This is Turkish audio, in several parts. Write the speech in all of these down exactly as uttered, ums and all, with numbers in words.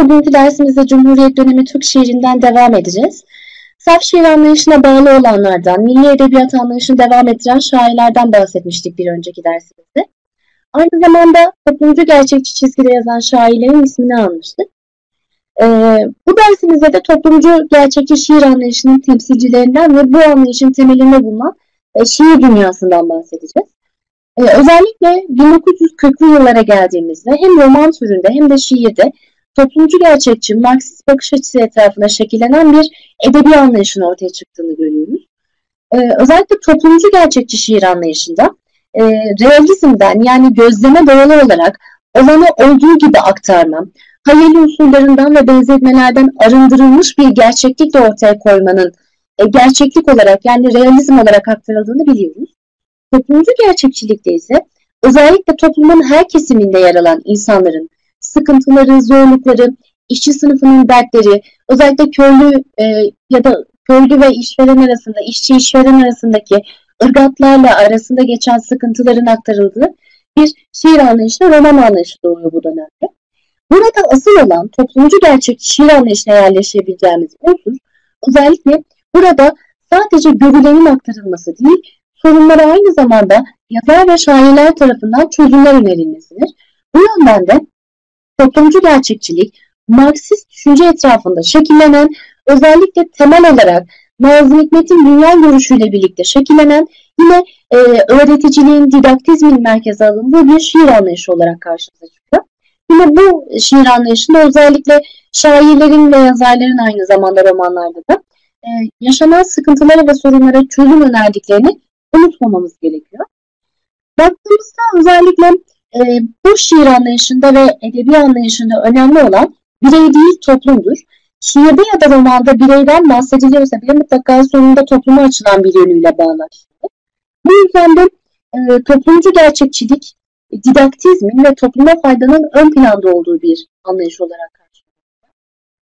Bugünkü dersimizde Cumhuriyet dönemi Türk şiirinden devam edeceğiz. Saf şiir anlayışına bağlı olanlardan, milli edebiyat anlayışını devam ettiren şairlerden bahsetmiştik bir önceki dersimizde. Aynı zamanda toplumcu gerçekçi çizgide yazan şairlerin ismini almıştık. Ee, bu dersimizde de toplumcu gerçekçi şiir anlayışının temsilcilerinden ve bu anlayışın temelinde bulunan e, şiir dünyasından bahsedeceğiz. Ee, özellikle bin dokuz yüz kırklı yıllara geldiğimizde hem roman türünde hem de şiirde toplumcu gerçekçi, Marksist bakış açısı etrafında şekillenen bir edebi anlayışın ortaya çıktığını görüyoruz. Ee, özellikle toplumcu gerçekçi şiir anlayışında e, realizmden yani gözleme dayalı olarak olanı olduğu gibi aktarma, hayali unsurlarından ve benzetmelerden arındırılmış bir gerçeklikle ortaya koymanın e, gerçeklik olarak yani realizm olarak aktarıldığını biliyoruz. Toplumcu gerçekçilikte ise özellikle toplumun her kesiminde yer alan insanların sıkıntıları, zorlukları, işçi sınıfının dertleri, özellikle köylü e, ya da köylü ve işveren arasında, işçi işveren arasındaki ırgatlarla arasında geçen sıkıntıların aktarıldığı bir şiir anlayışı, roman anlayışı doğuyor bu dönemde. Burada asıl olan toplumcu gerçekçi şiir anlayışına yerleşebileceğimiz unsur, özellikle burada sadece görülenin aktarılması değil, sorunlara aynı zamanda yazar ve şairler tarafından çözümler önerilmesidir. Bu yönden de toplumcu gerçekçilik, Marksist düşünce etrafında şekillenen, özellikle temel olarak Nazım Hikmet'in dünya görüşüyle birlikte şekillenen, yine e, öğreticiliğin, didaktizmin merkeze alındığı bir şiir anlayışı olarak karşımıza çıkıyor. Yine bu şiir anlayışında özellikle şairlerin ve yazarların aynı zamanda romanlarda da e, yaşanan sıkıntılara ve sorunlara çözüm önerdiklerini unutmamamız gerekiyor. Baktığımızda özellikle e, bu şiir anlayışında ve edebi anlayışında önemli olan birey değil toplumdur. Şiirde ya da romanda bireyden bahsediliyorsa bile mutlaka sonunda topluma açılan bir yönüyle bağlaştırılır. Bu yüzden de e, toplumcu gerçekçilik, didaktizmin ve topluma faydanın ön planda olduğu bir anlayış olarak karşılanıyor.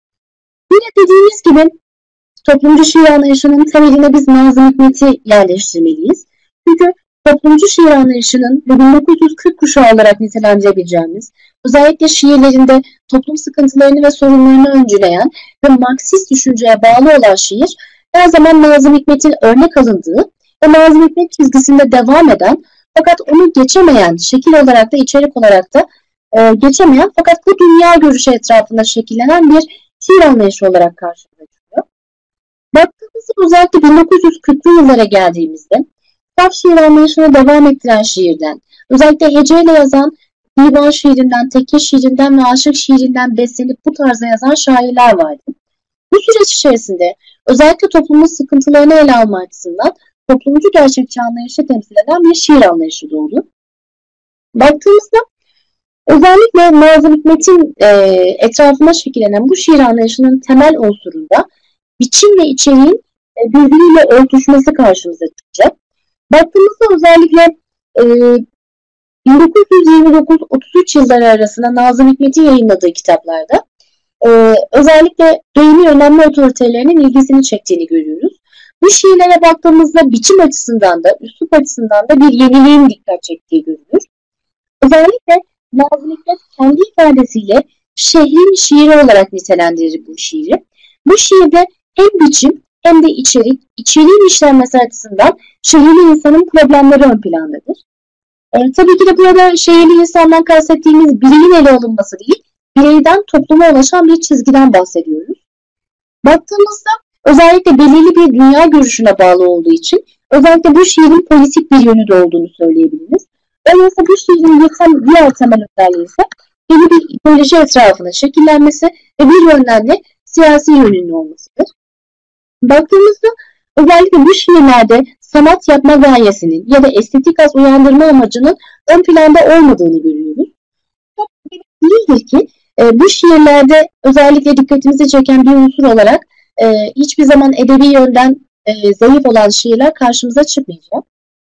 Yine dediğimiz gibi toplumcu şiir anlayışının temeline biz Nazım Hikmet'i yerleştirmeliyiz. Çünkü toplumcu şiir anlayışının bin dokuz yüz kırk kuşağı olarak nitelendirebileceğimiz, özellikle şiirlerinde toplum sıkıntılarını ve sorunlarını öncüleyen ve Marksist düşünceye bağlı olan şiir, her zaman Nazım Hikmet'in örnek alındığı ve Nazım Hikmet çizgisinde devam eden fakat onu geçemeyen, şekil olarak da içerik olarak da e, geçemeyen fakat bu dünya görüşü etrafında şekillenen bir şiir anlayışı olarak karşımıza çıkıyor. Baktığımızda özellikle bin dokuz yüz kırklı yıllara geldiğimizde saf şiir anlayışına devam ettiren şiirden, özellikle heceyle yazan divan şiirinden, tekke şiirinden ve aşık şiirinden beslenip bu tarzda yazan şairler vardı. Bu süreç içerisinde özellikle toplumun sıkıntılarını ele alma açısından toplumcu gerçekçi anlayışı temsil eden bir şiir anlayışı doğdu. Baktığımızda özellikle Nazım Hikmet'in e, etrafına şekillenen bu şiir anlayışının temel unsurunda biçim ve içeriğin e, birbiriyle örtüşmesi karşımıza çıkacak. Baktığımızda özellikle e, bin dokuz yüz yirmi dokuz otuz üç yılları arasında Nazım Hikmet'in yayınladığı kitaplarda e, özellikle dönemi önemli otoritelerinin ilgisini çektiğini görüyoruz. Bu şiirlere baktığımızda biçim açısından da, üslup açısından da bir yeniliğin dikkat çektiği görülür. Özellikle Nazım Hikmet kendi ifadesiyle şehrin şiiri olarak nitelendirir bu şiiri. Bu şiirde hem biçim hem de içerik, içeriğin işlenmesi açısından şehirli insanın problemleri ön plandadır. E, tabii ki de burada şehirli insandan kastettiğimiz bireyin ele alınması değil, bireyden topluma ulaşan bir çizgiden bahsediyoruz. Baktığımızda özellikle belirli bir dünya görüşüne bağlı olduğu için özellikle bu şiirin politik bir yönü de olduğunu söyleyebiliriz. Öyleyse bu şiirin bir diğer temel özelliği ise belli bir ideoloji etrafında şekillenmesi ve bir yönden de siyasi yönünün olmasıdır. Baktığımızda özellikle bu şiirlerde sanat yapma gayesinin ya da estetik az uyandırma amacının ön planda olmadığını görüyoruz. Çok değildir ki e, bu şiirlerde özellikle dikkatimizi çeken bir unsur olarak e, hiçbir zaman edebi yönden e, zayıf olan şiirler karşımıza çıkmayacak.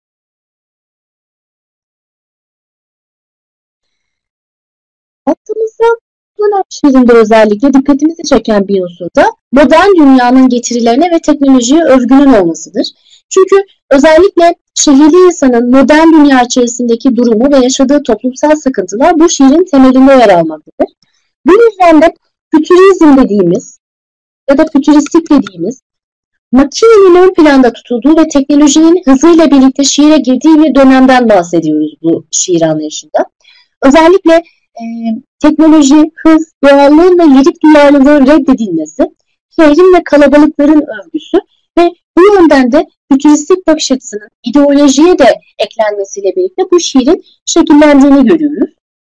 Baktığımızda dönem şiirinde özellikle dikkatimizi çeken bir unsur da modern dünyanın getirilerine ve teknolojiye övgünün olmasıdır. Çünkü özellikle şehirli insanın modern dünya içerisindeki durumu ve yaşadığı toplumsal sıkıntılar bu şiirin temelinde yer almaktadır. Bu yüzden de fütürizm dediğimiz ya da fütüristik dediğimiz makinenin ön planda tutulduğu ve teknolojinin hızıyla birlikte şiire girdiği bir dönemden bahsediyoruz bu şiir anlayışında. Özellikle e, teknoloji, hız, doğallığın ve lirik duyarlılığın reddedilmesi, şehrin ve kalabalıkların övgüsü ve bu yönden de fütüristik bakış açısının ideolojiye de eklenmesiyle birlikte bu şiirin şekillendiğini görüyoruz.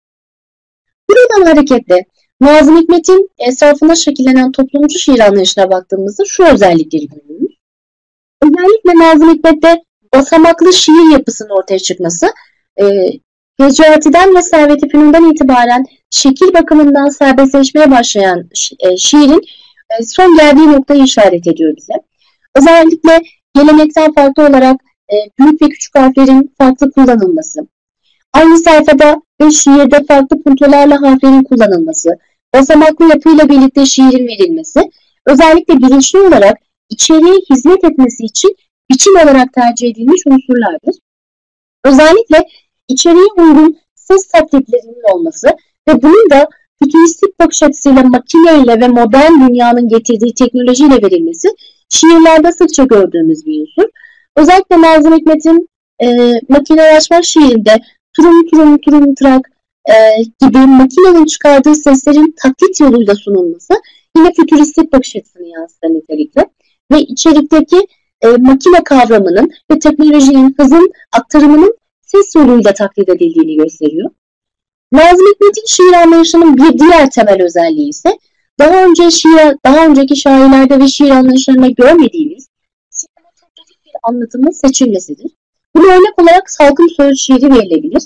Buradan hareketle Nazım Hikmet'in etrafında şekillenen toplumcu şiir anlayışına baktığımızda şu özellikleri görüyoruz. Özellikle Nazım Hikmet'te basamaklı şiir yapısının ortaya çıkması, e, Necati'den ve Servet-i Fünun'dan itibaren şekil bakımından serbestleşmeye başlayan e, şiirin e, son geldiği noktayı işaret ediyor bize. Özellikle gelenekten farklı olarak e, büyük ve küçük harflerin farklı kullanılması, aynı sayfada ve şiirde farklı puntolarla harflerin kullanılması, basamaklı yapıyla birlikte şiirin verilmesi, özellikle bilinçli olarak içeriğe hizmet etmesi için biçim olarak tercih edilmiş unsurlardır. Özellikle içeriğe uygun ses taklitlerinin olması ve bunun da fütüristik bakış açısıyla makineyle ve modern dünyanın getirdiği teknolojiyle verilmesi şiirlerde sıkça gördüğümüz bir unsur. Özellikle Nazım Hikmet'in e, makinelaşma şiirinde turum turum turum trak e, gibi makinenin çıkardığı seslerin taklit yoluyla sunulması yine fütüristik bakış açısını yansıtan nitelikte ve içerikteki e, makine kavramının ve teknolojinin hızın aktarımının ses yoluyla taklit edildiğini gösteriyor. Nazım Hikmet'in şiir anlayışının bir diğer temel özelliği ise daha önce şiir, daha önceki şairlerde ve şiir anlayışlarında görmediğimiz sinematografik bir anlatımın seçilmesidir. Buna örnek olarak Salkım Söğüt şiiri verilebilir.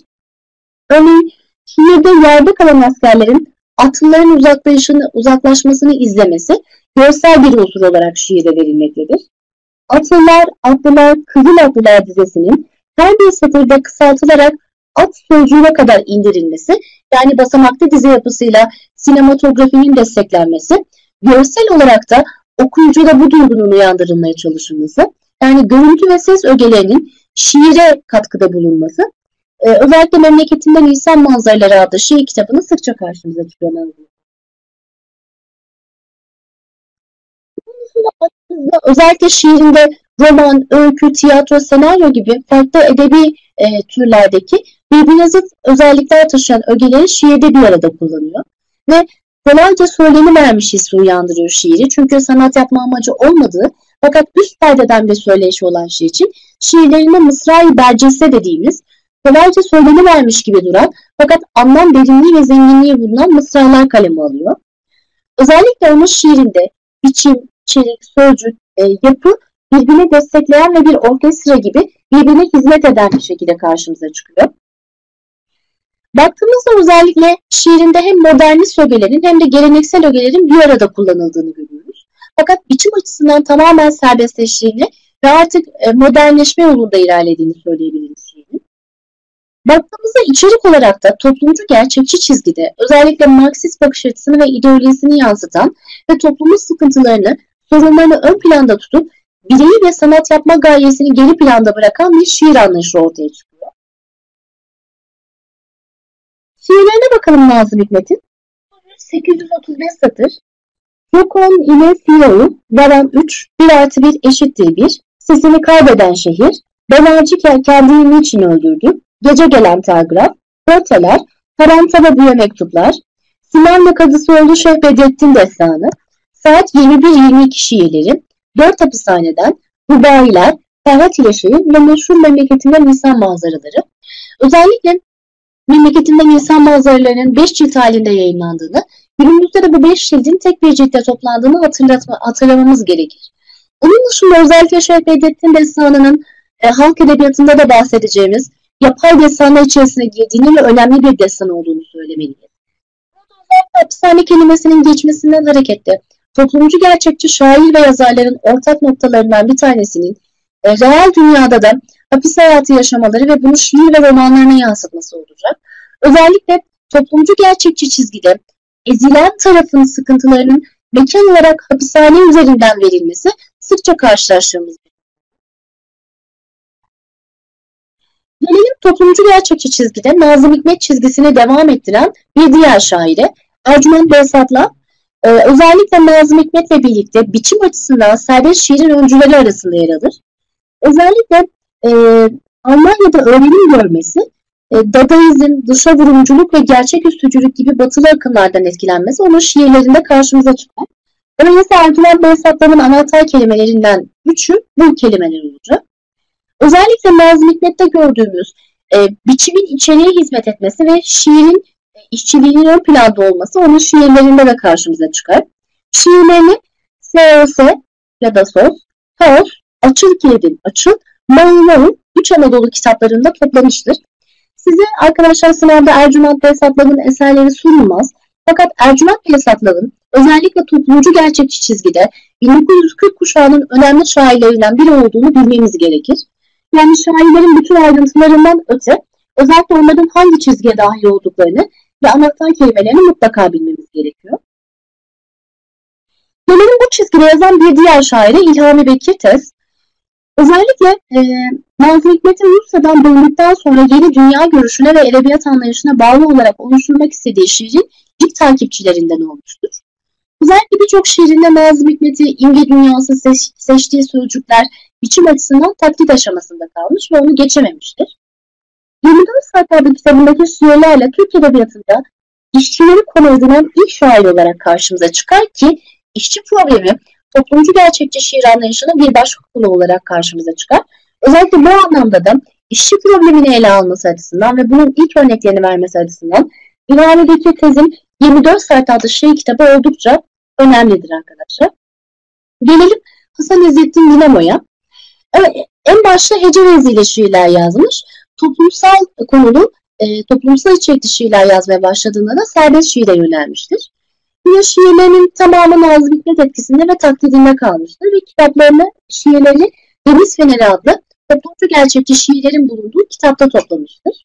Örneğin şiirde yerde kalan askerlerin atlıların uzaklaşını, uzaklaşmasını izlemesi görsel bir unsur olarak şiire verilmektedir. Atlılar, atlılar, kızıl atlılar dizesinin her bir satırda kısaltılarak at sözcüğüne kadar indirilmesi, yani basamaklı dize yapısıyla sinematografinin desteklenmesi, görsel olarak da okuyucuda bu duygunun uyandırılmaya çalışılması, yani görüntü ve ses ögelerinin şiire katkıda bulunması, Ee, özellikle Memleketinden İnsan Manzaraları adlı şiir kitabını sıkça karşımıza çıkıyor. Özellikle şiirinde roman, öykü, tiyatro, senaryo gibi farklı edebi e, türlerdeki birbirine zıt özellikler taşıyan ögeleri şiirde bir arada kullanıyor. Ve kolayca söylenivermiş hissi uyandırıyor şiiri. Çünkü sanat yapma amacı olmadığı fakat üst perdeden bir söyleyişi olan şiir için şiirlerinde mısra-i berceste dediğimiz kolayca söylenivermiş gibi duran fakat anlam derinliği ve zenginliği bulunan mısralar kaleme alıyor. Özellikle onun şiirinde biçim, içerik, sözcük, e, yapı birbirini destekleyen ve bir orkestra gibi birbirine hizmet eden bir şekilde karşımıza çıkıyor. Baktığımızda özellikle şiirinde hem modernist ögelerin hem de geleneksel ögelerin bir arada kullanıldığını görüyoruz. Fakat biçim açısından tamamen serbestleştiğini ve artık e, modernleşme yolunda ilerlediğini söyleyebiliriz şiirin. Baktığımızda içerik olarak da toplumcu gerçekçi çizgide özellikle Marksist bakış açısını ve ideolojisini yansıtan ve toplumun sıkıntılarını, sorunlarını ön planda tutup bireyi ve sanat yapma gayesini geri planda bırakan bir şiir anlayışı ortaya çıkıyor. Şiirlerine bakalım Nazım Hikmet'in. sekiz yüz otuz beş satır. Yokon ile Fiyoğlu, varan üç, bir artı bir eşittir bir, sesini kaybeden şehir, Benerci kendini niçin öldürdü, gece gelen telgraf, porteler, Tarantala büyü mektuplar, Sinem'le kadısı oldu Şeyh Bedrettin destanı, saat yirmi bir yirmi iki şiirleri, dört hapishaneden, Rubailer, Ferhat ile şiir ve meşhur Memleketinden İnsan Manzaraları. Özellikle Memleketinden İnsan Manzaralarının beş cilt halinde yayınlandığını, günümüzde de bu beş cildin tek bir ciltte toplandığını hatırlatma, hatırlamamız gerekir. Onun dışında özellikle Şeyh Bedrettin destanının e, halk edebiyatında da bahsedeceğimiz yapay destanlar içerisine girdiğini ve önemli bir destan olduğunu söylemeliyiz. Burada özellikle hapishane kelimesinin geçmesinden hareketle toplumcu gerçekçi şair ve yazarların ortak noktalarından bir tanesinin e, reel dünyada da hapis hayatı yaşamaları ve bunu şiir ve romanlarına yansıtması olacak. Özellikle toplumcu gerçekçi çizgide ezilen tarafın sıkıntılarının mekan olarak hapishane üzerinden verilmesi sıkça karşılaştığımız bir. Gelelim toplumcu gerçekçi çizgide Nazım Hikmet çizgisini devam ettiren bir diğer şaire Ercüment Behzat'la Ee, özellikle Nazım Hikmet'le birlikte biçim açısından serbest şiirin öncüleri arasında yer alır. Özellikle e, Almanya'da öğrenim görmesi, e, Dadaizm, dışa vurumculuk ve gerçeküstücülük gibi batılı akımlardan etkilenmesi onun şiirlerinde karşımıza çıkar. Öyleyse Ercüment Behzat'ın anahtar kelimelerinden üçü bu kelimeler olacak. Özellikle Nazım Hikmet'te gördüğümüz e, biçimin içeriğe hizmet etmesi ve şiirin e, işçiliğinin ön planda olması onun şiirlerinde de karşımıza çıkar. Şiirlerini S O S ya da S O S, Kaos, Açıl Kilidin Açıl, Mağın Mağın üç Anadolu kitaplarında toplamıştır. Size arkadaşlar sınavda Ercüment Behzat'ın eserleri sunulmaz. Fakat Ercüment Behzat'ın özellikle toplumcu gerçekçi çizgide bin dokuz yüz kırk kuşağının önemli şairlerinden biri olduğunu bilmemiz gerekir. Yani şairlerin bütün ayrıntılarından öte özellikle onların hangi çizgiye dahil olduklarını ve anahtar kelimelerini mutlaka bilmemiz gerekiyor. Gelelim bu çizgide yazan bir diğer şaire İlhami Bekir Tez. Özellikle e, Nazım Hikmet'in Rusya'dan döndükten sonra yeni dünya görüşüne ve edebiyat anlayışına bağlı olarak oluşturmak istediği şiirin ilk takipçilerinden olmuştur. Özellikle birçok şiirinde Nazım Hikmet'i imge dünyası seç, seçtiği sözcükler biçim açısından taklit aşamasında kalmış ve onu geçememiştir. yirmi dört Saat adlı kitabındaki şiirlerle Türk Edebiyatı'nda işçileri konu edinen ilk şair olarak karşımıza çıkar ki işçi problemi toplumcu gerçekçi şiir anlayışının bir başka konu olarak karşımıza çıkar. Özellikle bu anlamda da işçi problemini ele alması açısından ve bunun ilk örneklerini vermesi açısından İlhami Bekir Tez'in yirmi dört Saat adlı şiir kitabı oldukça önemlidir arkadaşlar. Gelelim Hasan İzzettin Dinamo'ya. Evet, en başta hece vezniyle şiirler yazmış. Toplumsal konulu, e, toplumsal içerikli şiirler yazmaya başladığında da serbest şiire yönelmiştir. Yine şiirlerinin tamamı Nazım Hikmet etkisinde ve taklidinde kalmıştır ve kitaplarını, şiirleri Deniz Feneri adlı toplumcu gerçekçi şiirlerin bulunduğu kitapta toplamıştır.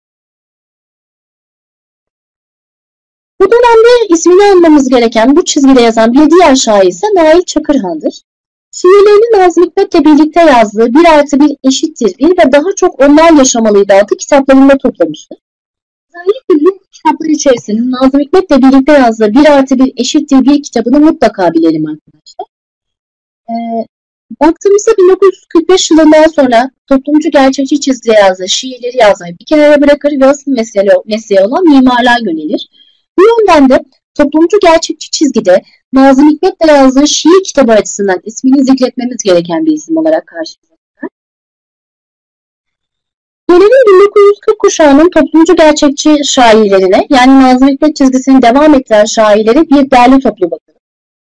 Bu dönemde ismini almamız gereken bu çizgide yazan bir diğer şair ise Nail Çakırhan'dır. Şiirlerini Nazım Hikmet'le birlikte yazdığı bir artı bir eşittir bir ve daha çok onlar yaşamalıydı adlı kitaplarında toplamıştır. Özellikle bu kitaplar içerisinde Nazım Hikmet'le birlikte yazdığı bir artı bir eşittir bir kitabını mutlaka bilelim arkadaşlar. Ee, baktığımızda bin dokuz yüz kırk beş yılından sonra toplumcu gerçekçi çizgide yazdığı şiirleri yazmayı bir kenara bırakır ve asıl mesele, mesleğe olan mimarlığa yönelir. Bu yönden de toplumcu gerçekçi çizgide Nazım Hikmet'le yazdığı şiir kitabı açısından ismini zikretmemiz gereken bir isim olarak karşımıza çıkar. Gelelim bin dokuz yüz kırk kuşağının toplumcu gerçekçi şairlerine, yani Nazım Hikmet çizgisini devam ettiren şairlere bir derli toplu bakalım.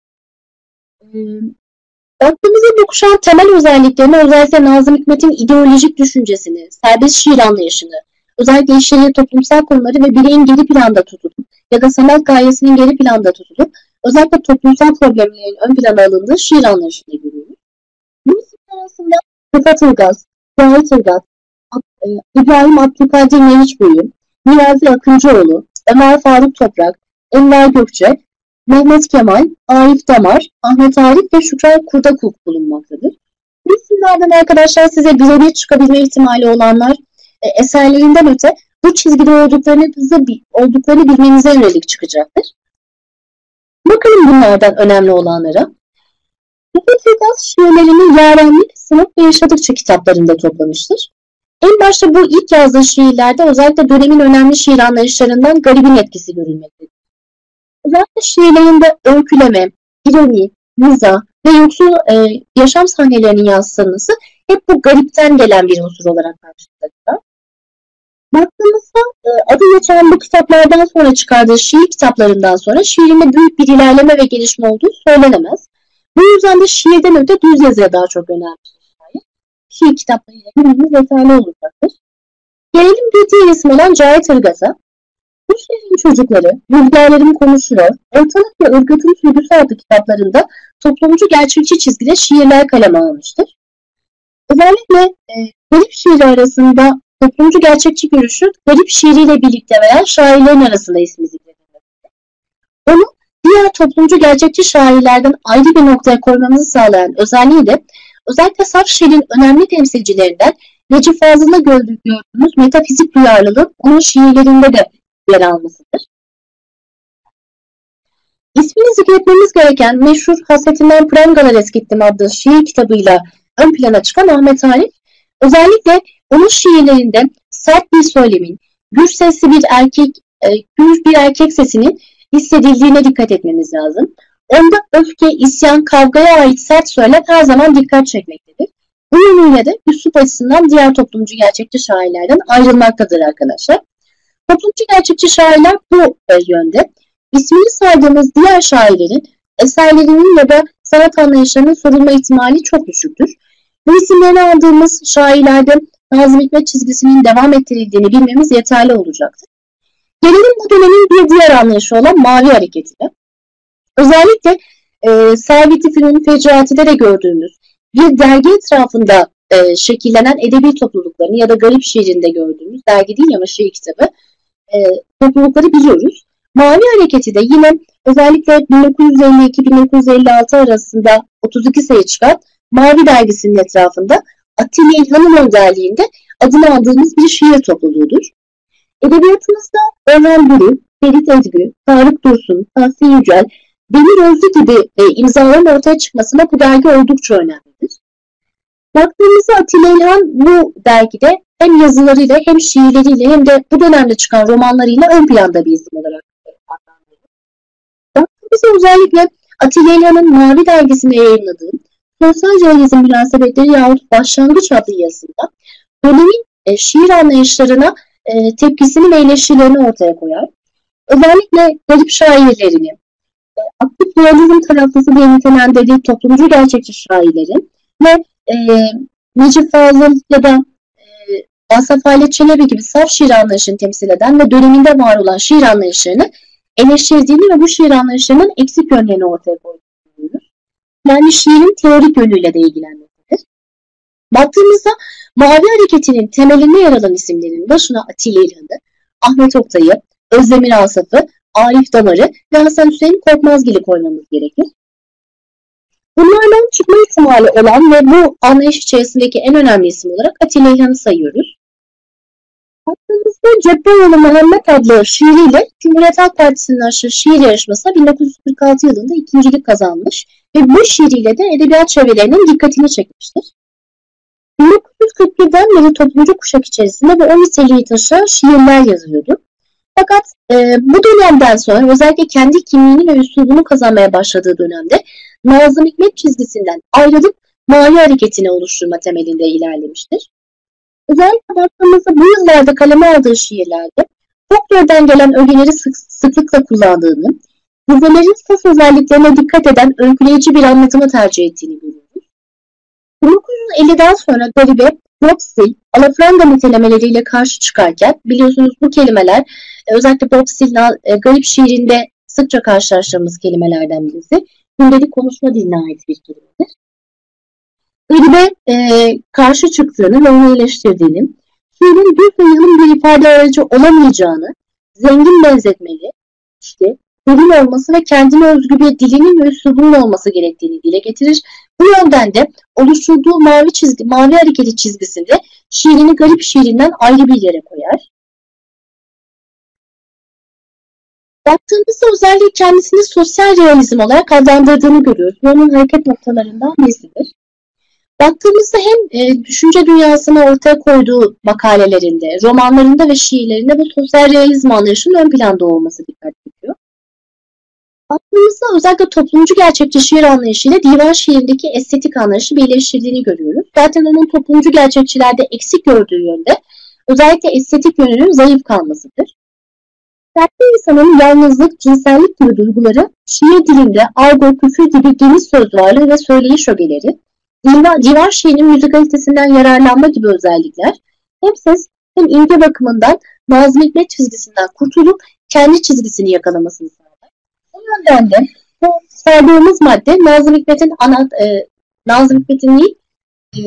Baktığımızda bu kuşağın temel özelliklerini, özellikle Nazım Hikmet'in ideolojik düşüncesini, serbest şiir anlayışını, özellikle işleri toplumsal konuları ve bireyin geri planda tutulup ya da sanat gayesinin geri planda tutulup özellikle toplumsal problemlerin ön plana alındığı şiir anlayışını görüyoruz. Bu isimler arasında Rıfat Ilgaz, Cahit Irgat, İbrahim Abdülkadir Meriçboyu, Niyazi Akıncıoğlu, Ömer Faruk Toprak, Enver Gökçe, Mehmet Kemal, Arif Damar, Ahmet Arif ve Şükran Kurdakuk bulunmaktadır. Bu isimlerden arkadaşlar size birebir çıkabilme ihtimali olanlar e, eserlerinden öte bu çizgide olduklarını, olduklarını bilmenize yönelik çıkacaktır. Bakalım bunlardan önemli olanlara. Rıfat Ilgaz şiirlerini Yarenlik, Sınıf ve Yaşadıkça kitaplarında toplamıştır. En başta bu ilk yazdığı şiirlerde özellikle dönemin önemli şiir anlayışlarından garibin etkisi görülmektedir. Özellikle şiirlerinde öyküleme, ironi, mizah ve yoksul e, yaşam sahnelerinin yansıtılması hep bu garipten gelen bir unsur olarak karşımızda. Baktığımızda e, adı geçen bu kitaplardan sonra çıkardığı şiir kitaplarından sonra şiirinde büyük bir ilerleme ve gelişme olduğu söylenemez. Bu yüzden de şiirden öte düz yazıya daha çok önemlidir. Şiir kitaplarıyla bilmemiz yeterli olacaktır. Gelelim bir diğer isim olan Cahit Irgat'a. Bu şiirin çocukları, rüzgarlarım konuşuyor, ortalık ve ırgatın sürgüsü adlı kitaplarında toplumcu gerçekçi çizgide şiirler kaleme almıştır. Özellikle e, garip şiiri arasında toplumcu gerçekçi görüşü garip şiiriyle birlikte veren şairlerin arasında ismi zikredilmektedir. Onu diğer toplumcu gerçekçi şairlerden ayrı bir noktaya koymamızı sağlayan özelliği de özellikle saf şiirin önemli temsilcilerinden Necip Fazıl'da gördüğümüz metafizik duyarlılığı onun şiirlerinde de yer almasıdır. İsmini zikretmemiz gereken meşhur Hasretinden Prangalar Eskittim adlı şiir kitabıyla ön plana çıkan Ahmet Arif, özellikle onun şiirlerinde sert bir söylemin, gür sesli bir erkek, e, gür bir erkek sesinin hissedildiğine dikkat etmemiz lazım. Onda öfke, isyan, kavgaya ait sert söylem her zaman dikkat çekmektedir. Bu yönüyle de üslup açısından diğer toplumcu gerçekçi şairlerden ayrılmaktadır arkadaşlar. Toplumcu gerçekçi şairler bu e, yönde. İsmini saydığımız diğer şairlerin eserlerinin ya da sanat anlayışlarının sorulma ihtimali çok düşüktür. Bu isimlerini aldığımız şairlerde Nazım Hikmet çizgisinin devam ettirildiğini bilmemiz yeterli olacaktır. Gelelim bu dönemin bir diğer anlayışı olan Mavi Hareketi'ne. Özellikle e, Servet-i Fünun Fecraati'de de gördüğümüz bir dergi etrafında e, şekillenen edebi topluluklarını ya da Garip Şiir'inde gördüğümüz, dergi değil ama şiir kitabı, e, toplulukları biliyoruz. Mavi Hareketi de yine özellikle bin dokuz yüz elli iki bin dokuz yüz elli altı arasında otuz iki sayı çıkan Mavi dergisinin etrafında Atilla İlhan'ın önderliğinde adını aldığımız bir şiir topluluğudur. Edebiyatımızda Orhan Buru, Ferit Ezgü, Tarık Dursun, Tahsin Yücel, Demir Özlü gibi e, imzaların ortaya çıkmasına bu dergi oldukça önemlidir. Baktığımızda Atilla İlhan bu dergide hem yazılarıyla hem şiirleriyle hem de bu dönemde çıkan romanlarıyla ön planda bir isim olarak adlandırılır. Baktığımızda özellikle Atilla İlhan'ın Mavi dergisinde yayınladığı Sosyal Realizm Münasebetleri yahut Başlangıç adlı yazısında dönemin e, şiir anlayışlarına e, tepkisini ve eleştirilerini ortaya koyar. Özellikle garip şairlerini, e, aktif realizm taraflısı diye nitelendirdiği toplumcu gerçekçi şairlerin ve e, Necip Fazıl ya da e, Asaf Halet Çelebi gibi saf şiir anlayışını temsil eden ve döneminde var olan şiir anlayışlarını eleştirdiğini ve bu şiir anlayışlarının eksik yönlerini ortaya koyduğunu görüyoruz. Yani şiirin teorik yönüyle de ilgilenmektedir. Baktığımızda Mavi Hareketi'nin temelinde yer alan isimlerin başına Atilla İlhan'ı, Ahmet Oktay'ı, Özdemir Asaf'ı, Arif Damar'ı ve Hasan Hüseyin Korkmazgil'i koymamız gerekir. Bunlardan çıkma ihtimali olan ve bu anlayış içerisindeki en önemli isim olarak Atilla İlhan'ı sayıyoruz. Baktığımızda Cepheoğlu Mehmet adlı şiiriyle Cumhuriyet Halk Partisi'nin açtığı şiir yarışmasına bin dokuz yüz kırk altı yılında ikincilik kazanmış ve bu şiiriyle de edebiyat çevrelerinin dikkatini çekmiştir. bin dokuz yüz kırk birden beri toplumcu kuşak içerisinde bu on niteliği taşıyan şiirler yazıyordu. Fakat e, bu dönemden sonra özellikle kendi kimliğini ve üslubunu kazanmaya başladığı dönemde Nazım Hikmet çizgisinden ayrılıp Mavi Hareketi'ni oluşturma temelinde ilerlemiştir. Özellikle baktığımızda bu yıllarda kaleme aldığı şiirlerde folklordan gelen ögeleri sık, sıklıkla kullandığını, dizelerin ses özelliklerine dikkat eden öyküleyici bir anlatımı tercih ettiğini görüyoruz. bin dokuz yüz elliden sonra garibe bob stil, alafranga nitelemeleriyle karşı çıkarken, biliyorsunuz bu kelimeler özellikle bob stil, e, garip şiirinde sıkça karşılaştığımız kelimelerden birisi. Gündelik konuşma diline ait bir kelimedir. Garibe e, karşı çıktığını ve onu eleştirdiğini, şiirin düz ve yalın bir ifade aracı olamayacağını, zengin benzetmeli, işte derin olması ve kendine özgü bir dilinin ve üslubunun olması gerektiğini dile getirir. Bu yönden de oluşturduğu mavi çizgi, mavi hareketi çizgisinde şiirini garip şiirinden ayrı bir yere koyar. Baktığımızda özellikle kendisini sosyal realizm olarak adlandırdığını görüyoruz. Bu onun hareket noktalarından birisidir. Baktığımızda hem e, düşünce dünyasını ortaya koyduğu makalelerinde, romanlarında ve şiirlerinde bu sosyal realizm anlayışının ön planda olması dikkat çekiyor. Baktığımızda özellikle toplumcu gerçekçi şiir anlayışıyla divan şiirindeki estetik anlayışı birleştirdiğini görüyoruz. Zaten onun toplumcu gerçekçilerde eksik gördüğü yönde özellikle estetik yönünün zayıf kalmasıdır. Sertli insanın yalnızlık, cinsellik gibi duyguları şiir dilinde argo, küfür gibi geniş söz varlığı ve söyleyiş ögeleri, divan, divan şiirinin müzikalitesinden yararlanma gibi özellikler hem ses hem imge bakımından Nazım Hikmet çizgisinden kurtulup kendi çizgisini yakalamasını sağlar. Bu yönden de bu saydığımız madde Nazım Hikmet'in ana, e, Nazım Hikmet'in değil, e,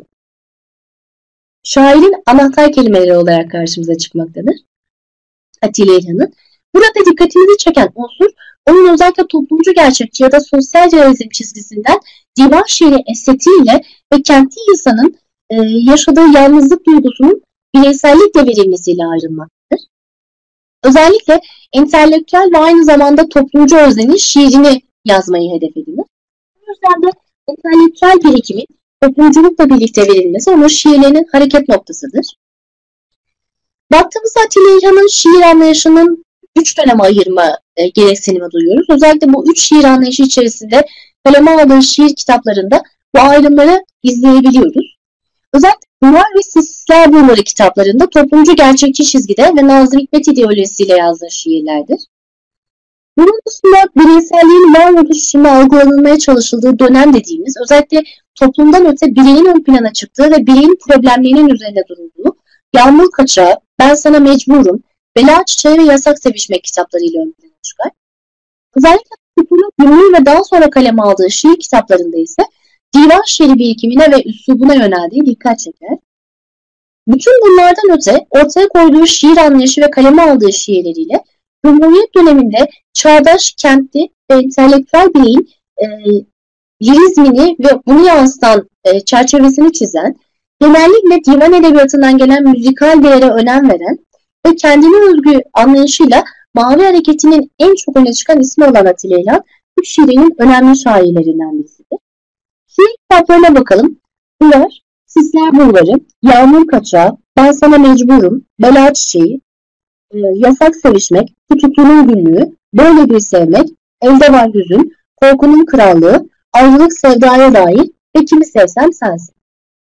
şairin anahtar kelimeleri olarak karşımıza çıkmaktadır. Atilla İlhan'ın. Burada dikkatimizi çeken unsur onun özellikle toplumcu gerçekçi ya da sosyal realizm çizgisinden divan şiiri estetiğiyle ve kentli insanın e, yaşadığı yalnızlık duygusunun bireysellikle verilmesiyle ayrılmaktadır. Özellikle entelektüel ve aynı zamanda toplumcu öznenin şiirini yazmayı hedef edilir. Bu yüzden de entelektüel birikimin toplumculukla birlikte verilmesi onun şiirlerinin hareket noktasıdır. Baktığımızda Atilla İlhan'ın şiir anlayışının üç döneme ayırma e, gereksinimi duyuyoruz. Özellikle bu üç şiir anlayışı içerisinde kaleme aldığı şiir kitaplarında bu ayrımları izleyebiliyoruz. Özellikle Bunlar ve Sisler Bunları kitaplarında toplumcu gerçekçi çizgide ve Nazım Hikmet ideolojisiyle yazdığı şiirlerdir. Bunun dışında bireyselliğin varoluşunda algılanılmaya çalışıldığı dönem dediğimiz, özellikle toplumdan öte bireyin ön plana çıktığı ve bireyin problemlerinin üzerine durulduğu Yağmur Kaçağı, Ben Sana Mecburum, Bela Çiçeği ve Yasak Sevişmek kitaplarıyla ön plana çıkar. Özellikle toplumun günlüğü ve daha sonra kaleme aldığı şiir kitaplarında ise divan şiiri birikimine ve üslubuna yöneldiği dikkat çeker. Bütün bunlardan öte ortaya koyduğu şiir anlayışı ve kaleme aldığı şiirleriyle Cumhuriyet döneminde çağdaş, kentli ve entelektüel bireyin e, lirizmini ve bunu yansıtan e, çerçevesini çizen, genellikle divan edebiyatından gelen müzikal değere önem veren ve kendine özgü anlayışıyla Mavi Hareketi'nin en çok öne çıkan ismi olan Atilla İlhan, bu şiirinin önemli şairlerinden birisidir. Şiir kitaplarına bakalım. Bunlar Sisler Bunları, Yağmur Kaçağı, Ben Sana Mecburum, Bela Çiçeği, e, Yasak Sevişmek, Tutuklu'nun Günlüğü, Böyle Bir Sevmek, Elde Var Hüzün, Korkunun Krallığı, Ayrılık Sevdaya Dair ve Kimi Sevsem Sensin.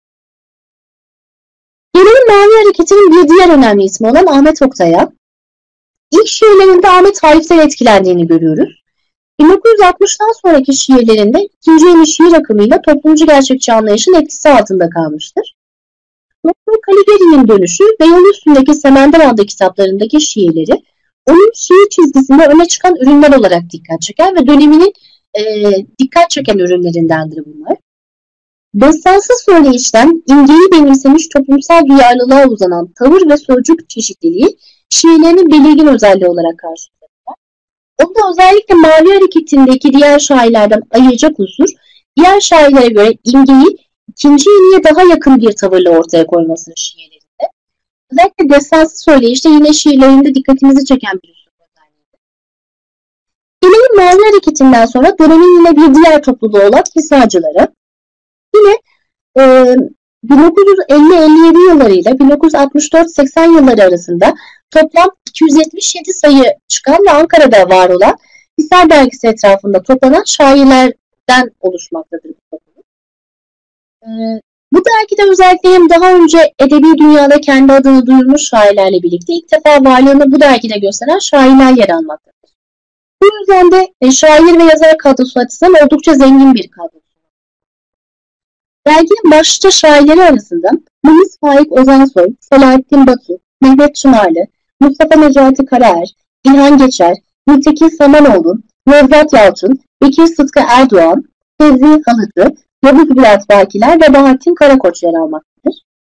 Gelelim Mavi Hareketi'nin bir diğer önemli ismi olan Ahmet Oktay'a. İlk şiirlerinde Ahmet Haif'ten etkilendiğini görüyoruz. bin dokuz yüz altmıştan sonraki şiirlerinde ikinci yeni şiir akımıyla toplumcu gerçekçi anlayışın etkisi altında kalmıştır. Doktor Caligari'nin Dönüşü ve Yol Üstündeki Semender adlı kitaplarındaki şiirleri onun şiir çizgisinde öne çıkan ürünler olarak dikkat çeker ve döneminin e, dikkat çeken ürünlerindendir bunlar. Destansı söyleyişten imgeyi benimsemiş toplumsal duyarlılığa uzanan tavır ve sözcük çeşitliliği şiirlerinin belirgin özelliği olarak karşılanır. Onu da özellikle Mavi Hareketi'ndeki diğer şairlerden ayıracak unsur, diğer şairlere göre imgeyi ikinci yeniye daha yakın bir tavırla ortaya koymasının şiirlerinde. Özellikle destansı söyleyişte yine şiirlerinde dikkatimizi çeken bir unsur özelliğidir. Gelelim Mavi Hareketi'nden sonra dönemin yine bir diğer topluluğu olan Hisarcılara. Yine e, bin dokuz yüz elli elli yedi yılları ile bin dokuz yüz altmış dört seksen yılları arasında toplam iki yüz yetmiş yedi sayı çıkan ve Ankara'da var olan Hisar Dergisi etrafında toplanan şairlerden oluşmaktadır bu topluluk. Ee, bu dergide özellikle hem daha önce edebi dünyada kendi adını duyurmuş şairlerle birlikte ilk defa varlığını bu dergide gösteren şairler yer almaktadır. Bu yüzden de e, şair ve yazar kadrosu açısından oldukça zengin bir kadro. Derginin başlıca şairleri arasında Mınis Faik Ozansoy, Selahattin Batu, Mehmet Çınarlı, Mustafa Necati Karaer, İlhan Geçer, Nurtekin Samanoğlu, Nevzat Yalçın, Bekir Sıtkı Erdoğan, Fevzi Halıcı, Yavuz Bülent Bakiler ve Bahattin Karakoç yer almaktadır.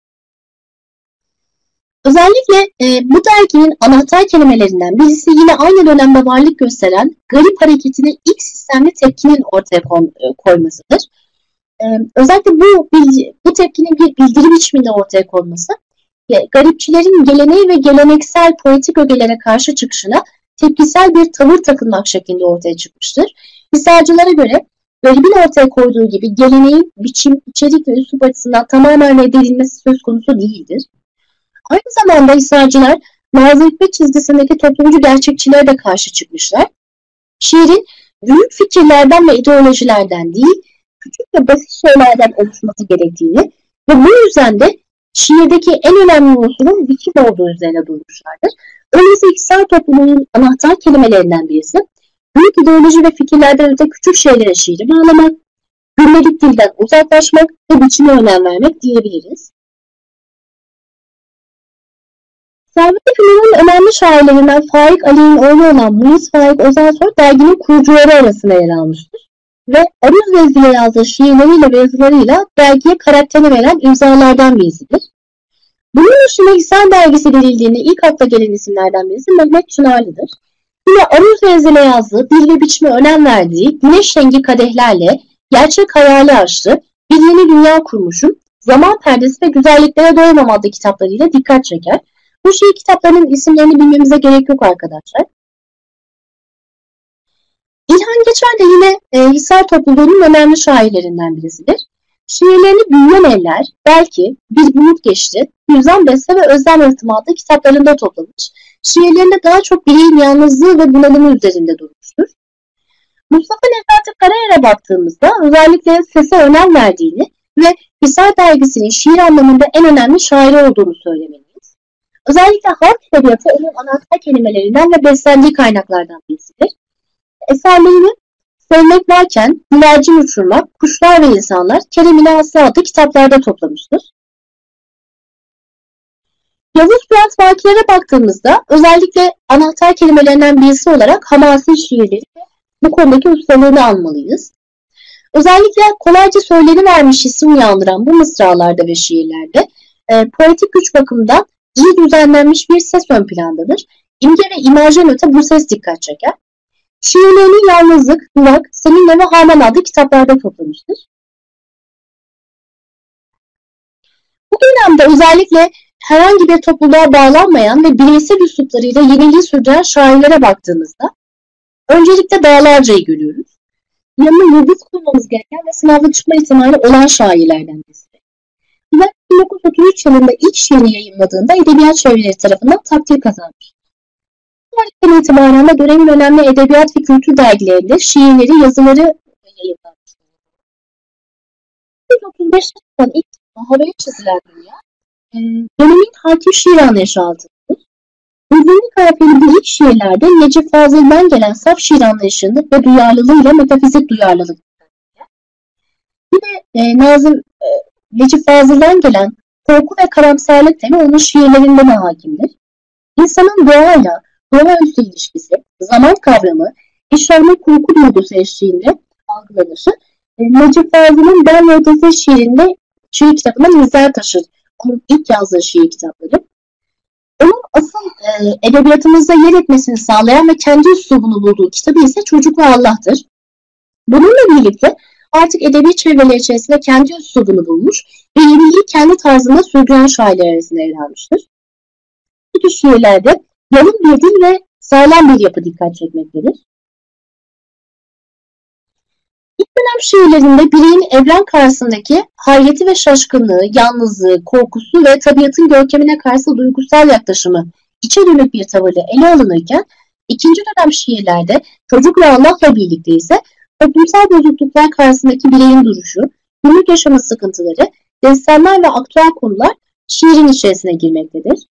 Özellikle e, bu derginin anahtar kelimelerinden birisi yine aynı dönemde varlık gösteren garip hareketine ilk sistemli tepkinin ortaya koymasıdır. Ee, özellikle bu bilgi, bu tepkinin bir bildiri biçiminde ortaya konması ve garipçilerin geleneği ve geleneksel poetik ögelere karşı çıkışına tepkisel bir tavır takınmak şeklinde ortaya çıkmıştır. Hisarcılara göre garibin ortaya koyduğu gibi geleneğin biçim, içerik ve üslup açısından tamamen reddedilmesi söz konusu değildir. Aynı zamanda Hisarcılar Nazım Hikmet çizgisindeki toplumcu gerçekçilere de karşı çıkmışlar. Şiirin büyük fikirlerden ve ideolojilerden değil, küçük ve basit şeylerden oluşması gerektiğini ve bu yüzden de şiirdeki en önemli unsurun biçim olduğu üzerine durmuşlardır. Öyleyse İksar toplumunun anahtar kelimelerinden birisi, büyük ideoloji ve fikirlerden öte küçük şeylere şiiri bağlamak, günlük dilden uzaklaşmak ve biçime önem vermek diyebiliriz. Servet Fünun'un önemli şairlerinden Faik Ali'nin oğlu olan Mınis Faik Ozansoy derginin kurucuları arasında yer almıştır. Ve Aruz Vezdi'ye yazdığı şiirleriyle ve yazılarıyla dergiye karakterini veren imzalardan birisidir. Bunun dışında Hisar Dergisi verildiğinde ilk akla gelen isimlerden birisi Mehmet Çınarlı'dır. Yine Aruz Vezdi'yle yazdığı, dil ve biçime önem verdiği güneş rengi kadehlerle gerçek hayali aştı, bir yeni dünya kurmuşum, zaman perdesi ve güzelliklere doyamam adlı kitaplarıyla dikkat çeker. Bu şiir kitaplarının isimlerini bilmemize gerek yok arkadaşlar. İlhan Geçer de yine e, Hisar topluluğunun önemli şairlerinden birisidir. Şiirlerini Büyüyen Eller, Belki, Bir Bulut Geçti, Hüzzam Beste ve Özlem Rıhtım adlı kitaplarında toplamış. Şiirlerinde daha çok bireyin yalnızlığı ve bunalımı üzerinde durmuştur. Mustafa Necati Karayel'e baktığımızda özellikle sese önem verdiğini ve Hisar dergisinin şiir anlamında en önemli şairi olduğunu söylemeliyiz. Özellikle halk edebiyatı onun anahtar kelimelerinden ve beslendiği kaynaklardan birisidir. Eserlerini Sevmek Varken, Güvercin Uçurmak, Kuşlar ve İnsanlar, Kerem-i Aslı adlı kitaplarda toplamıştır. Yavuz Fırat Vakilere baktığımızda özellikle anahtar kelimelerinden birisi olarak hamasi şiirleri ve bu konudaki ustalığını almalıyız. Özellikle kolayca söylenivermiş isim uyandıran bu mısralarda ve şiirlerde e, poetik güç bakımından iyi düzenlenmiş bir ses ön plandadır. İmge ve imajdan öte bu ses dikkat çeker. Şiirlerini Yalnızlık, Durak, Seninle ve Haman adlı kitaplarda toplamıştır. Bu dönemde özellikle herhangi bir topluluğa bağlanmayan ve bireysel üsluplarıyla yeniliği sürdüren şairlere baktığımızda öncelikle Dağlarca'yı görüyoruz. Yanına yıldız koymamız gereken ve sınavda çıkma ihtimali olan şairlerden birisi. bin dokuz yüz otuz üç yılında ilk şiirini yayınladığında edebiyat çevreleri tarafından takdir kazanmış. Bu tarihten itibaren de dönemin önemli edebiyat ve kültür dergilerinde şiirleri, yazıları yayınlanmış. bin dokuz yüz otuz beş yılından ilk havaya çizilen dünya, dönemin hakim şiir anlayışı altındadır. Uzunlu kafiyeli bu ilk şiirlerde Necip Fazıl'dan gelen saf şiir anlayışını ve duyarlılığıyla metafizik duyarlılık. Yine e, Nazım e, Necip Fazıl'dan gelen korku ve karamsarlık temi onun şiirlerinde de hakimdir. İnsanın doğayla, doğaüstü ilişkisi, zaman kavramı, işlenme korku duygusu eşliğinde algılanışı e, Necip Fazıl'ın Ben ve Ötesi şiirinde şiir kitabından izler taşır. Onun ilk yazdığı şiir kitapları. Onun asıl e, edebiyatımızda yer etmesini sağlayan ve kendi üslubunu bulduğu kitabı ise Çocuk ve Allah'tır. Bununla birlikte artık edebi çevreler içerisinde kendi üslubunu bulmuş ve yeniliği kendi tarzında sürdüren şairler arasında yer almıştır. Bu tür şiirlerde yalın bir dil ve sağlam bir yapı dikkat çekmektedir. İlk dönem şiirlerinde bireyin evren karşısındaki hayreti ve şaşkınlığı, yalnızlığı, korkusu ve tabiatın görkemine karşı duygusal yaklaşımı içe dönük bir tavırla ele alınırken, ikinci dönem şiirlerde Çocuk ve Allah'la birlikte ise toplumsal bozukluklar karşısındaki bireyin duruşu, günlük yaşama sıkıntıları, destanlar ve aktüel konular şiirin içerisine girmektedir.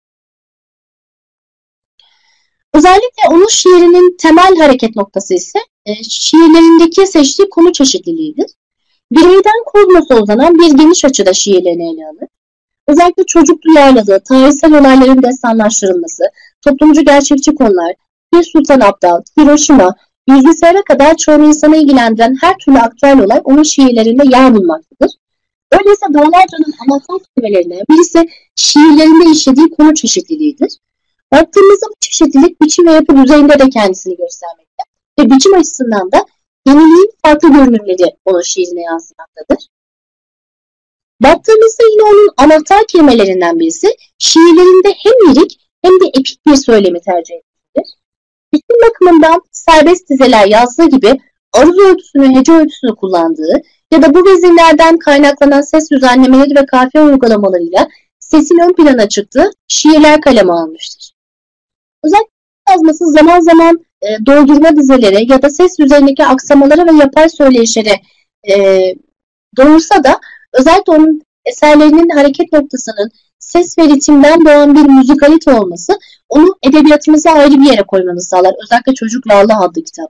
Özellikle onun şiirinin temel hareket noktası ise e, şiirlerindeki seçtiği konu çeşitliliğidir. Bireyden kozmosa uzanan bir geniş açıda şiirlerini ele alır. Özellikle çocuk duyarlılığı, tarihsel olayların destanlaştırılması, toplumcu gerçekçi konular, Bir Sultan Abdal, Hiroşima, bilgisayara kadar çoğu insanı ilgilendiren her türlü aktüel olay onun şiirlerinde yer bulmaktadır. Öyleyse Dağlarca'nın anahtar kelimelerinden birisi şiirlerinde işlediği konu çeşitliliğidir. Baktığımızda bu çeşitlilik biçim ve yapı düzeyinde de kendisini göstermekte ve biçim açısından da yeniliğin farklı görünümleri onun şiirine yansımaktadır. Baktığımızda yine onun anahtar kelimelerinden birisi şiirlerinde hem lirik hem de epik bir söylemi tercih etmektedir. Biçim bakımından serbest dizeler yazdığı gibi aruz ölçüsünü, hece ölçüsünü kullandığı ya da bu vezinlerden kaynaklanan ses düzenlemeleri ve kafiye uygulamalarıyla sesin ön plana çıktığı şiirler kaleme almıştır. Özellikle yazması zaman zaman e, doldurma dizeleri ya da ses üzerindeki aksamalara ve yapay söyleyişlere e, doğursa da özellikle onun eserlerinin hareket noktasının ses ve ritimden doğan bir müzikalite olması onu edebiyatımıza ayrı bir yere koymamızı sağlar. Özellikle Çocuk ve Allah adlı kitap.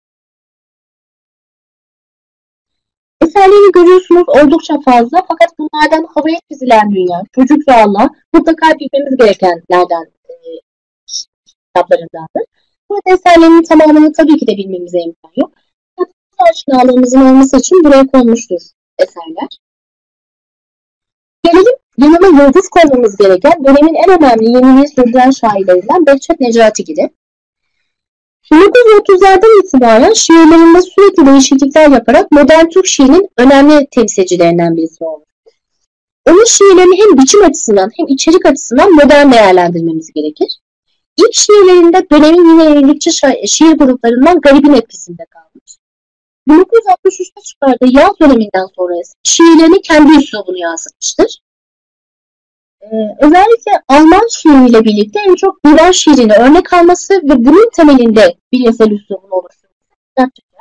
Eserleri görüyorsunuz oldukça fazla fakat bunlardan havaya çizilen dünya, Çocuk ve Allah mutlaka bilmemiz gerekenlerden e, kitaplarındandır. Burada eserlerinin tamamını tabii ki de bilmemize imkan yok. Fakat aşinalığımızın olması için buraya konmuştur eserler. Gelelim yanına yıldız koymamız gereken dönemin en önemli yeniliği sürdüren şairlerinden Behçet Necatigil'i. bin dokuz yüz otuzlardan itibaren şiirlerinde sürekli değişiklikler yaparak modern Türk şiirinin önemli temsilcilerinden birisi olmuştur. Onun şiirlerini hem biçim açısından hem içerik açısından modern değerlendirmemiz gerekir. İlk şiirlerinde dönemin yine yenilikçi şiir gruplarından Garip'in etkisinde kalmış. bin dokuz yüz altmış üçte çıkardığı Yaz döneminden sonra şiirlerini kendi üslubunu yansıtmıştır. Ee, özellikle Alman şiiriyle birlikte en çok divan şiirini örnek alması ve bunun temelinde bilimsel üslubunu oluşturması dikkat çeker.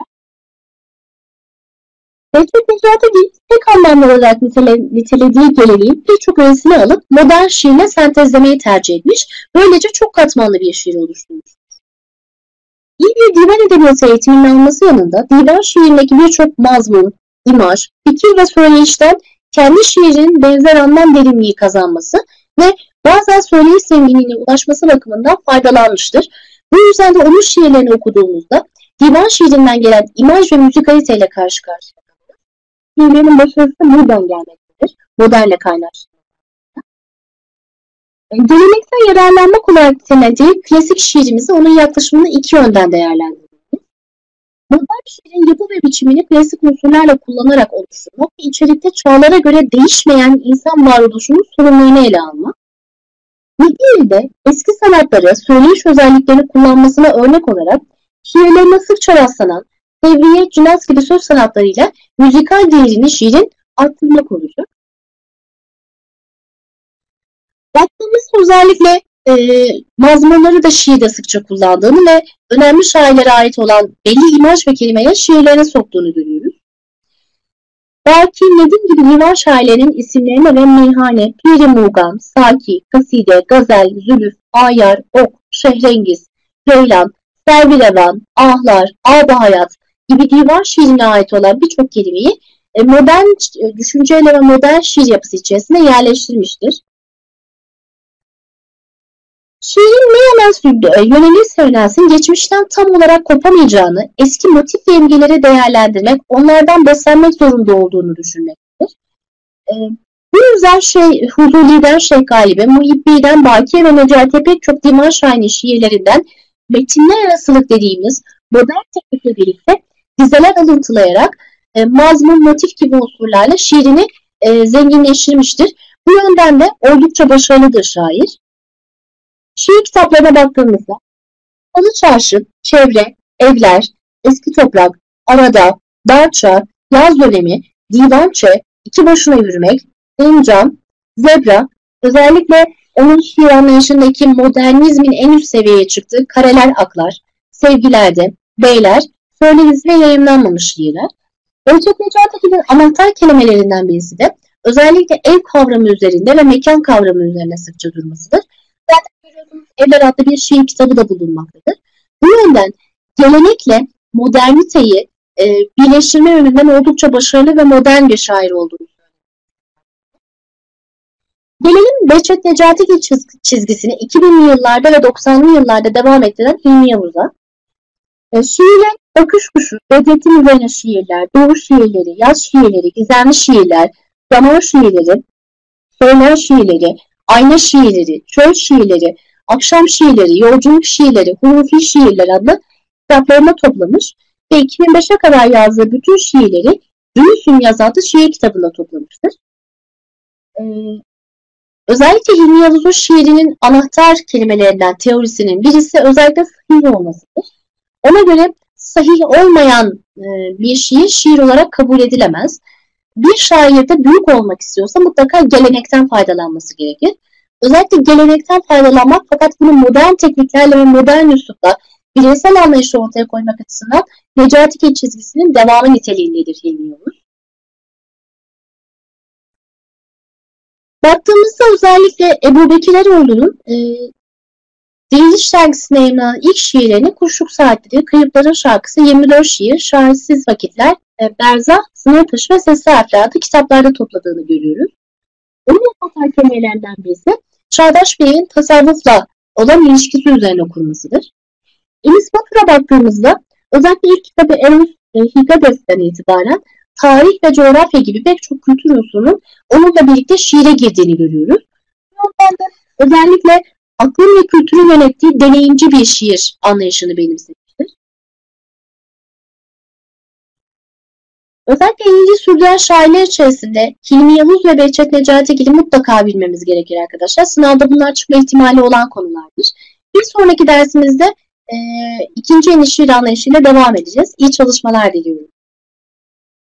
Behçet Necatigil tek anlamlı olarak nitele, nitelediği geleneğin birçok öğesini alıp modern şiirle sentezlemeyi tercih etmiş, böylece çok katmanlı bir şiir oluşturmuş. İyi bir divan edebiyatı eğitiminin alması yanında divan şiirindeki birçok mazmun, imaj, fikir ve söyleyişten kendi şiirinin benzer anlam derinliği kazanması ve bazen söyleyiş zenginliğine ulaşması bakımından faydalanmıştır. Bu yüzden de onun şiirlerini okuduğumuzda divan şiirinden gelen imaj ve müzikaliteyle karşı karşıya kalıyoruz. Şiirlerin başarısı buradan gelmektedir. Modernle kaynaştırılır. Geleneksel yararlanmak olarak nitelediği klasik şiirimizi onun yaklaşımını iki yönden değerlendirmeliyiz. Modern şiirin yapı ve biçimini klasik unsurlarla kullanarak oluşturmak ve içerikte çağlara göre değişmeyen insan varoluşunun sorunlarını ele almak. Bir diğeri de eski sanatları, söyleyiş özelliklerini kullanmasına örnek olarak şiirlerine sıkça rastlanan Sevriye, Cünaz gibi söz sanatlarıyla müzikal değerini şiirin arttırmak olacak. Baktığımız özellikle e, mazmunları da şiirde sıkça kullandığını ve önemli şairlere ait olan belli imaj ve kelimeleri şiirlerine soktuğunu görüyoruz. Belki Nedim gibi divan şairlerinin isimlerine ve meyhane, Piri Muğam, Saki, Kaside, Gazel, Zülüf, Ayar, Ok, Şehrengiz, Ceylan, Servirevan, Ahlar, Ağda Hayat gibi divan şiirine ait olan birçok kelimeyi e, modern e, düşünceyle ve modern şiir yapısı içerisinde yerleştirmiştir. Şiirin ne yana yönelir söylensin geçmişten tam olarak kopamayacağını, eski motif ve imgeleri değerlendirmek, onlardan beslenmek zorunda olduğunu düşünmektedir. Ee, bu yüzden şey, Huduli'den Şeyh Galip'e, Muhibbi'den Baki ve Necati pek çok Divan Şahin'in şiirlerinden metinler arasılık dediğimiz modern teknikle birlikte dizeler alıntılayarak e, mazmun, motif gibi unsurlarla şiirini e, zenginleştirmiştir. Bu yönden de oldukça başarılıdır şair. Şiir kitaplarına baktığımızda Salı Çarşı, Çevre, Evler, Eski Toprak, Arada, Darça, Yaz Dönemi, Divançe, İki Başına Yürümek, İncam, Zebra, özellikle onun şiir anlayışındaki modernizmin en üst seviyeye çıktığı Kareler Aklar, Sevgilerde, Beyler, Söyleyiz ve yayımlanmamış şiirler. Behçet Necatigil'in anahtar kelimelerinden birisi de özellikle ev kavramı üzerinde ve mekan kavramı üzerine sıkça durmasıdır. Zaten görüyorsunuz Evler adlı bir şiir kitabı da bulunmaktadır. Bu yönden gelenekle moderniteyi e, birleştirme yönünden oldukça başarılı ve modern bir şair olduğunu söylüyor. Gelelim Behçet Necatigil çizgisini iki binli yıllarda ve doksanlı yıllarda devam ettiren Hilmi Yavuz'a. E, şiirler Bakış Kuşu, Bedrettin üzerine şiirler, Doğu şiirleri, Yaz şiirleri, Gizemli şiirler, Zaman şiirleri, Söyler şiirleri, Ayna şiirleri, Çöl şiirleri, Akşam şiirleri, Yolculuk şiirleri, Hurufi şiirler adlı kitaplarına toplamış ve iki bin beşe kadar yazdığı bütün şiirleri Rüyüsün Yaz adlı şiir kitabına toplamıştır. Ee, özellikle Hilmi Yavuz'un şiirinin anahtar kelimelerinden teorisinin birisi özellikle sahih olmasıdır. Ona göre sahih olmayan e, bir şiir şiir olarak kabul edilemez. Bir şairde büyük olmak istiyorsa mutlaka gelenekten faydalanması gerekir. Özellikle gelenekten faydalanmak fakat bunu modern tekniklerle ve modern üslupla bireysel anlayışı ortaya koymak açısından Necatigil çizgisinin devamı niteliğindedir Hilmi Yavuz. Baktığımızda özellikle Ebu Bekir Eroğlu'nun e, Diriliş dergisine yayınlanan ilk şiirlerini Kuşluk Saatleri, Kayıpların Şarkısı, yirmi dört şiir, Şahitsiz Vakitler, e, Berzah, Sınır Taşı ve Sesli Harfler adlı kitaplarda topladığını görüyoruz. Onun anahtar kelimelerinden birisi çağdaş bireyin tasavvufla olan ilişkisi üzerine kurmasıdır. Enis Batur'a baktığımızda özellikle ilk kitabı Eros e, Higades'ten itibaren tarih ve coğrafya gibi pek çok kültür unsurunun onunla birlikte şiire girdiğini görüyoruz. Bu yüzden de özellikle aklın ve kültürü yönettiği deneyimci bir şiir anlayışını benimsemiştir. Özellikle İngilizce sürdüren şairler içerisinde Hilmi Yavuz ve Behçet Necatigil'i mutlaka bilmemiz gerekir arkadaşlar. Sınavda bunlar çıkma ihtimali olan konulardır. Bir sonraki dersimizde e, ikinci yeni şiir anlayışıyla devam edeceğiz. İyi çalışmalar diliyorum.